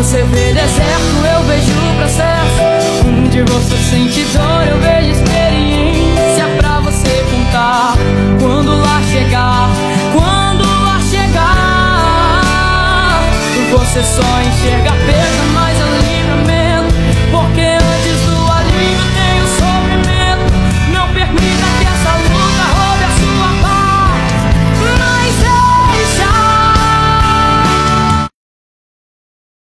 você vê deserto, eu vejo processo. Onde você sente dor, eu vejo experiência pra você contar. Quando lá chegar, quando lá chegar, você só enxerga perda.